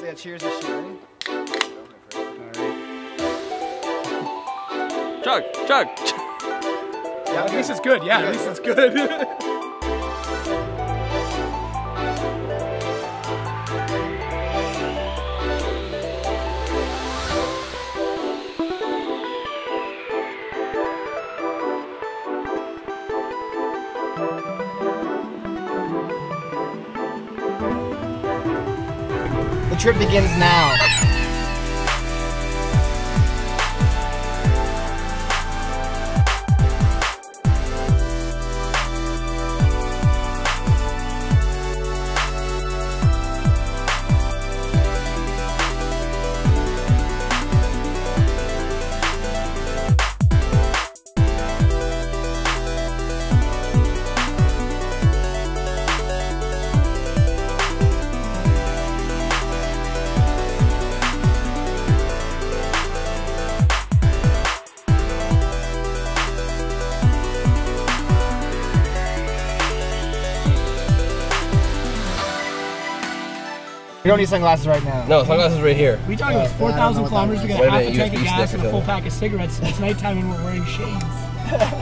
yeah, cheers this shit, ready? Chug, chug. Yeah, at least it's good. Yeah, at least it's good. The trip begins now. We don't need sunglasses right now. No, sunglasses right here. We talking about 4,000 kilometers. We got half a tank of gas and a full pack of cigarettes. It's nighttime and we're wearing shades.